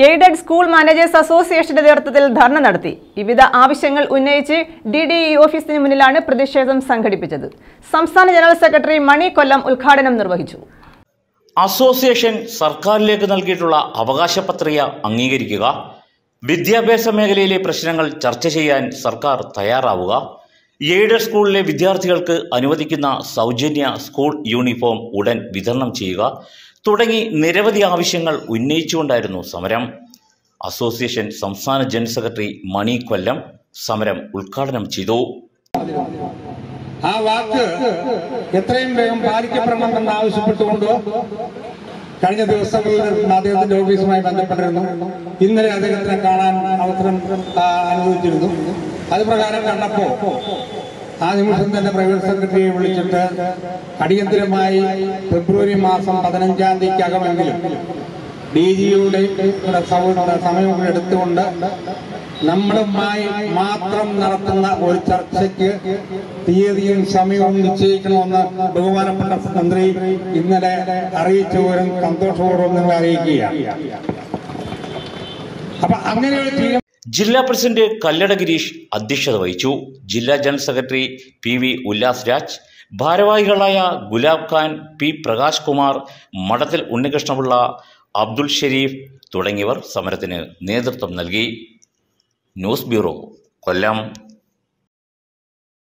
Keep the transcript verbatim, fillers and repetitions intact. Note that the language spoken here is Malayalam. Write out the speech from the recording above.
എയ്ഡഡ് സ്കൂൾ മാനേജേഴ്സ് അസോസിയേഷന്റെ നേതൃത്വത്തിൽ ധർണ നടത്തി. വിവിധ ആവശ്യങ്ങൾ ഉന്നയിച്ച് ഡി ഡി ഇ ഓഫീസിന് മുന്നിലാണ് പ്രതിഷേധം സംഘടിപ്പിച്ചത്. സംസ്ഥാന ജനറൽ സെക്രട്ടറി മണി കൊല്ലം ഉദ്ഘാടനം നിർവഹിച്ചു. അസോസിയേഷൻ സർക്കാരിലേക്ക് നൽകിയിട്ടുള്ള അവകാശ പത്രിക അംഗീകരിക്കുക, വിദ്യാഭ്യാസ മേഖലയിലെ പ്രശ്നങ്ങൾ ചർച്ച ചെയ്യാൻ സർക്കാർ തയ്യാറാവുക, എയ്ഡഡ് സ്കൂളിലെ വിദ്യാർത്ഥികൾക്ക് അനുവദിക്കുന്ന സൗജന്യ സ്കൂൾ യൂണിഫോം ഉടൻ വിതരണം ചെയ്യുക തുടങ്ങി നിരവധി ആവശ്യങ്ങൾ ഉന്നയിച്ചുകൊണ്ടായിരുന്നു സമരം. അസോസിയേഷൻ സംസ്ഥാന ജനറൽ സെക്രട്ടറി മണി കൊല്ലം സമരം ഉദ്ഘാടനം ചെയ്തു. ആ വാക്ക് എത്രയും വേഗം പാലിക്കപ്പെടണമെന്ന് ആവശ്യപ്പെട്ടുകൊണ്ട് കഴിഞ്ഞ ദിവസങ്ങളിൽ അദ്ദേഹത്തിന്റെ ഓഫീസുമായി ബന്ധപ്പെട്ടിരുന്നു. ഇന്നലെ അദ്ദേഹത്തിനെ കാണാൻ അവസരം അനുവദിച്ചിരുന്നു. അത് പ്രകാരം കണ്ടപ്പോ ആ നിമിഷം തന്നെ പ്രൈവറ്റ് സെക്രട്ടറിയെ വിളിച്ചിട്ട് അടിയന്തരമായി ഫെബ്രുവരി മാസം പതിനഞ്ചാം തീയതിക്കകമെങ്കിലും ഡി ജിയുടെ സമയം എടുത്തുകൊണ്ട് നമ്മളുമായി മാത്രം നടത്തുന്ന ഒരു ചർച്ചയ്ക്ക് തീയതിയും സമയവും നിശ്ചയിക്കണമെന്ന് ബഹുമാനപ്പെട്ട മന്ത്രി ഇന്നലെ അറിയിച്ചവരും സന്തോഷപൂർവ്വം നിങ്ങൾ അറിയിക്കുകയാണ്. അപ്പൊ അങ്ങനെ ഒരു ജില്ലാ പ്രസിഡന്റ് കല്ലട ഗിരീഷ് അധ്യക്ഷത വഹിച്ചു. ജില്ലാ general secretary P V Ullas Raj, ഭാരവാഹികളായ ഗുലാബ് ഖാൻ, പി പ്രകാശ് കുമാർ, മഠത്തിൽ ഉണ്ണികൃഷ്ണപിള്ള, അബ്ദുൽ ഷരീഫ് തുടങ്ങിയവർ സമരത്തിന് നേതൃത്വം നൽകി. ന്യൂസ് ബ്യൂറോ, കൊല്ലം.